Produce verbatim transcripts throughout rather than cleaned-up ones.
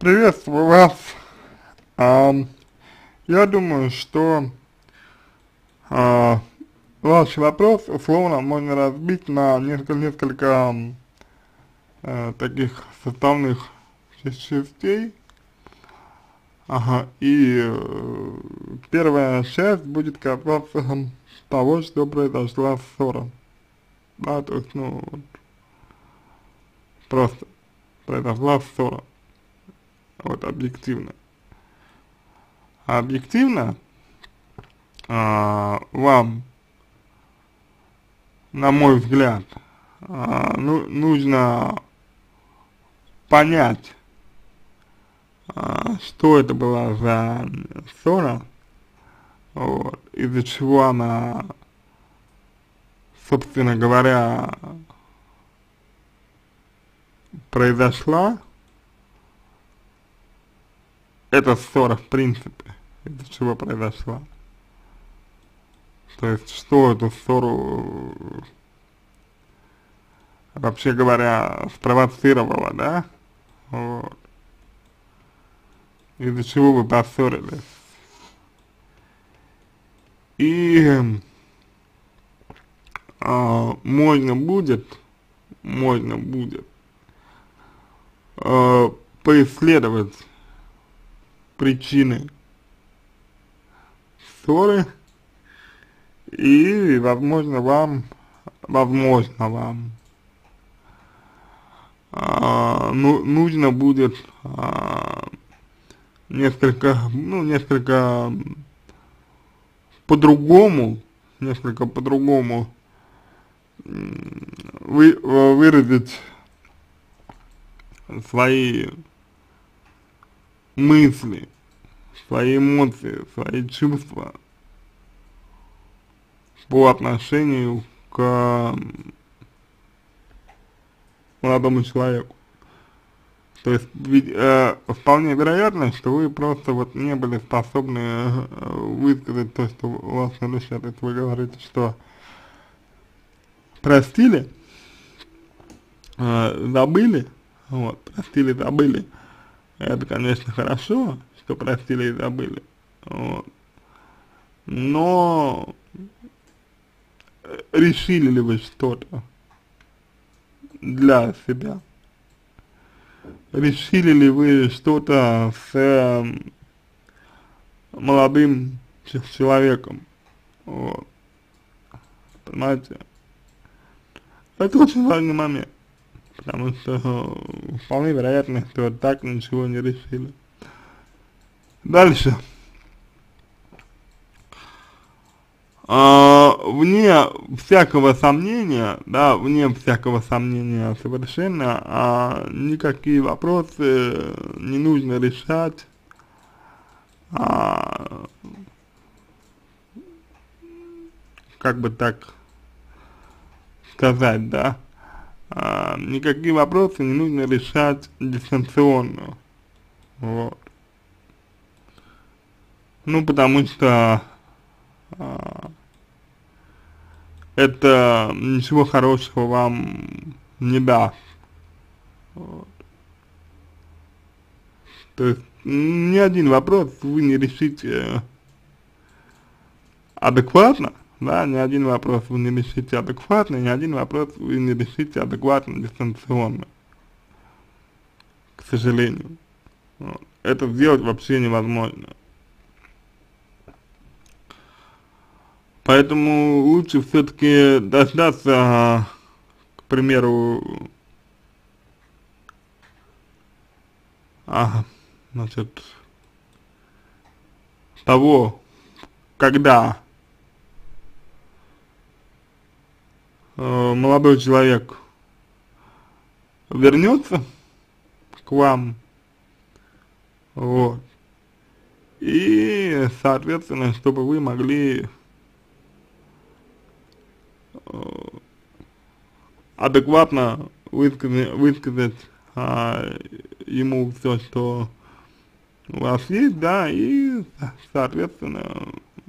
Приветствую вас. Ам, я думаю, что а, ваш вопрос условно можно разбить на несколько, несколько м, э, таких составных ча- частей. Ага, и э, первая часть будет касаться м, того, что произошла ссора. Да, то есть, ну, вот, просто произошла ссора, вот, объективно. А объективно а, вам, на мой взгляд, а, ну, нужно понять, а, что это была за ссора, вот, из-за чего она, собственно говоря, произошла, эта ссора, в принципе, из-за чего произошла. То есть, что эту ссору, вообще говоря, спровоцировало, да, вот, из-за чего вы поссорились. И а, можно будет, можно будет а, поисследовать причины ссоры, и, возможно, вам, возможно, вам а, ну, нужно будет а, несколько, ну, несколько по-другому, несколько по-другому вы, выразить свои мысли, свои эмоции, свои чувства по отношению к молодому человеку. То есть, ведь, э, вполне вероятно, что вы просто вот не были способны э, высказать то, что у вас на душе. То есть вы говорите, что простили, э, забыли, вот, простили, забыли. Это, конечно, хорошо, что простили и забыли, вот. Но решили ли вы что-то для себя? Решили ли вы что-то с э, молодым человеком? Вот, понимаете? Это очень важный момент, потому что э, вполне вероятно, что так ничего не решили. Дальше. А, вне всякого сомнения, да, вне всякого сомнения совершенно, а, никакие вопросы не нужно решать, а, как бы так сказать, да, а, никакие вопросы не нужно решать дистанционно, вот. Ну, потому что а, это ничего хорошего вам не даст, вот. То есть ни один вопрос вы не решите адекватно, да, ни один вопрос вы не решите адекватно, ни один вопрос вы не решите адекватно дистанционно, к сожалению. Вот. Это сделать вообще невозможно. Поэтому лучше все-таки дождаться, к примеру, а, значит, того, когда э, молодой человек вернется к вам, вот, и, соответственно, чтобы вы могли э, адекватно высказать, высказать а, ему все, что у вас есть, да, и, соответственно,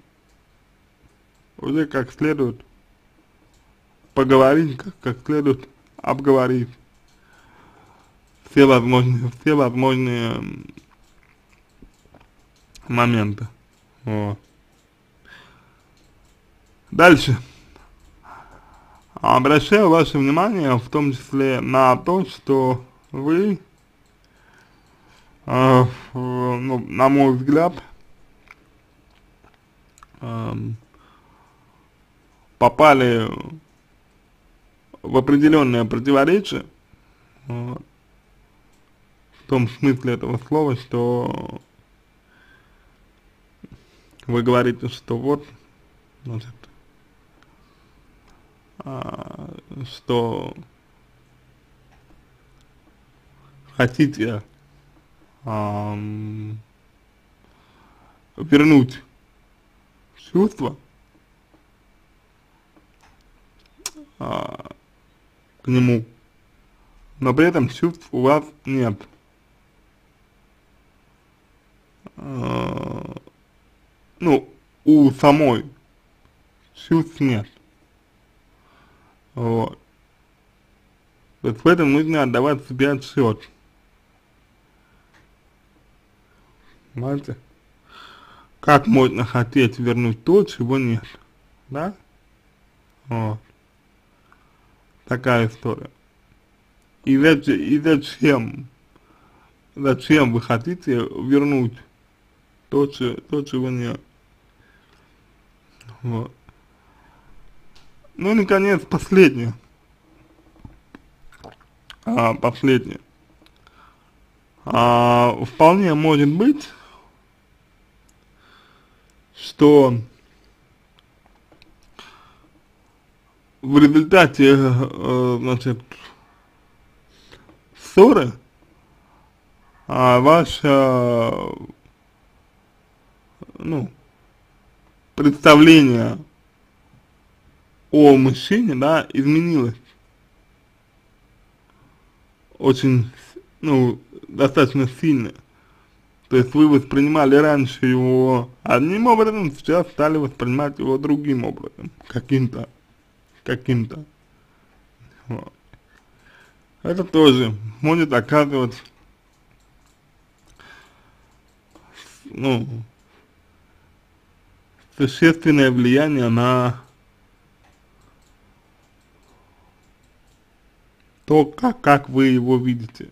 уже как следует поговорить, как, как следует обговорить все возможные, все возможные моменты. Вот. Дальше. Обращаю ваше внимание, в том числе, на то, что вы, э, ну, на мой взгляд, э, попали в определенное противоречие, вот, в том смысле этого слова, что вы говорите, что вот, значит, а, что хотите а, вернуть чувства а, к нему, но при этом чувств у вас нет. А, ну, у самой чувств нет. Вот. То есть в этом нужно отдавать себе отчет. Понимаете? Как можно хотеть вернуть то, чего нет. Да? Вот. Такая история. И, зачем, и зачем, зачем вы хотите вернуть то, че, то чего нет. Вот. Ну и, наконец, последнее. А, последнее. А, вполне может быть, что в результате, э, значит, ссоры, а, ваше, ну, представление о мужчине, да, изменилось очень, ну, достаточно сильно. То есть вы воспринимали раньше его одним образом, сейчас стали воспринимать его другим образом, каким-то, каким-то. Вот. Это тоже может оказывать, ну, существенное влияние на то, как, как вы его видите.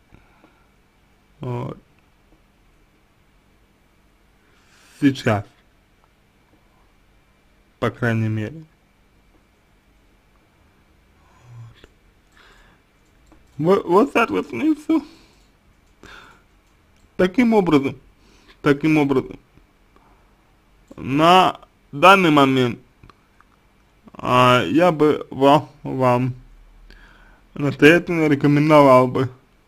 Вот. Сейчас, по крайней мере. Вот, вот соответственно, и все. Таким образом, таким образом, на данный момент а, я бы вам, вам настоятельно рекомендовал бы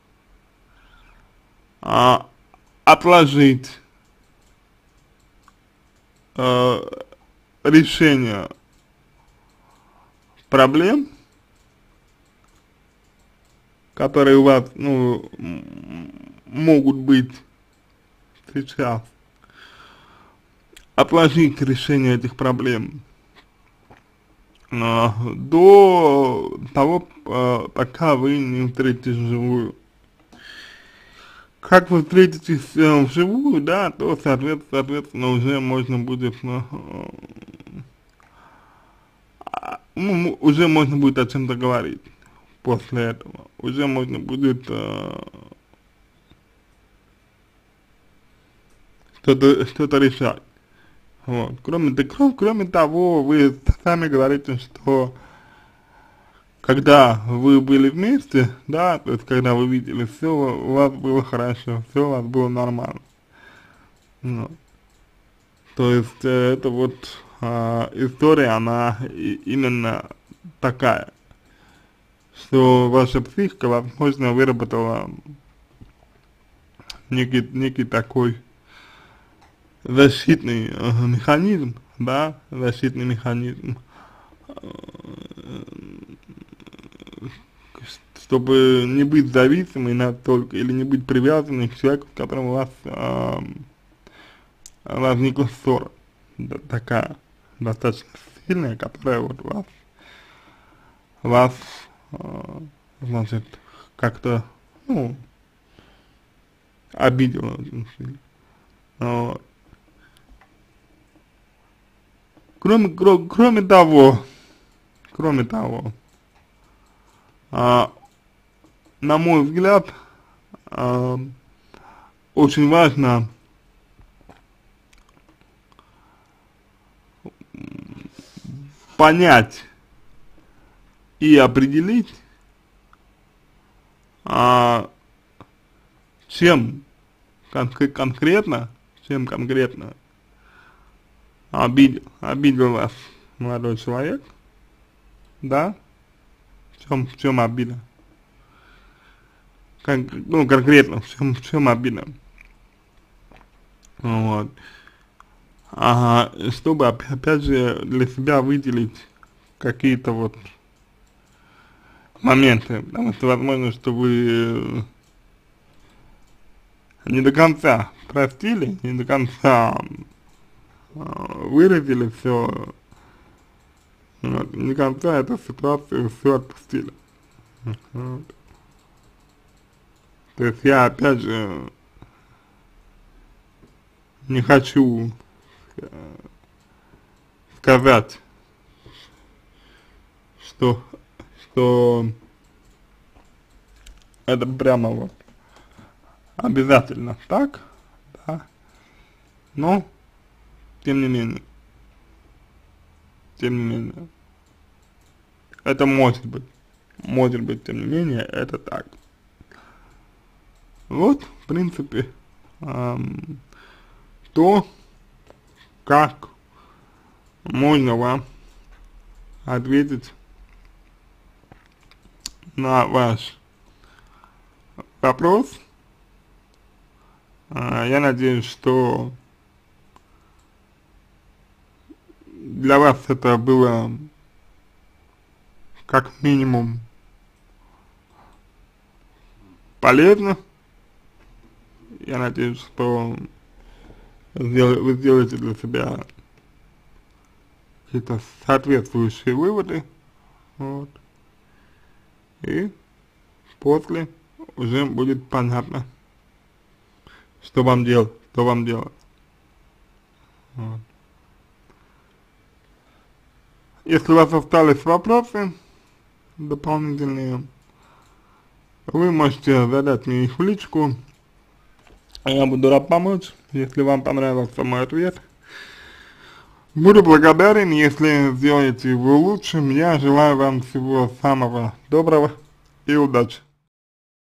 а, отложить а, решение проблем, которые у вас, ну, могут быть сейчас, отложить решение этих проблем а, до того, а, пока вы не встретитесь вживую. Как вы встретитесь э, вживую, да, то, соответственно, соответственно, уже можно будет, ну, э, ну, уже можно будет о чем-то говорить после этого. Уже можно будет э, что-то что-то решать. Вот. Кроме, кроме, кроме того, вы сами говорите, что когда вы были вместе, да, то есть когда вы видели, все у вас было хорошо, все у вас было нормально. Вот. То есть э, это вот э, история, она и, именно такая, что ваша психика, возможно, выработала некий, некий такой защитный э, механизм, да, защитный механизм, чтобы не быть зависимой настолько или не быть привязанной к человеку, с которым у вас э, возникла ссора, да, такая достаточно сильная, которая вот вас, вас э, значит, как-то ну, обидела очень сильно. Вот. Кроме, кро, кроме того, кроме того, а, на мой взгляд, а, очень важно понять и определить, а, чем конк конкретно, чем конкретно обидел, обидел вас молодой человек, да, в чем, в чем обида, Кон ну, конкретно, в чем, в чем обида, вот, ага, чтобы, опять же, для себя выделить какие-то вот моменты, потому что возможно, что вы не до конца простили, не до конца выразили все, вот, не до конца эту ситуацию все отпустили. Вот. То есть я опять же не хочу э, сказать, что, что это прямо вот обязательно так, да, но тем не менее, тем не менее, это может быть, может быть, тем не менее, это так. Вот, в принципе, эм, то, как можно вам ответить на ваш вопрос. Э, я надеюсь, что для вас это было как минимум полезно. Я надеюсь, что вы сделаете для себя какие-то соответствующие выводы, вот, и после уже будет понятно, что вам делать, что вам делать. Вот. Если у вас остались вопросы дополнительные, вы можете задать мне их в личку, я буду рад помочь, если вам понравился мой ответ. Буду благодарен, если сделаете его лучшим. Я желаю вам всего самого доброго и удачи.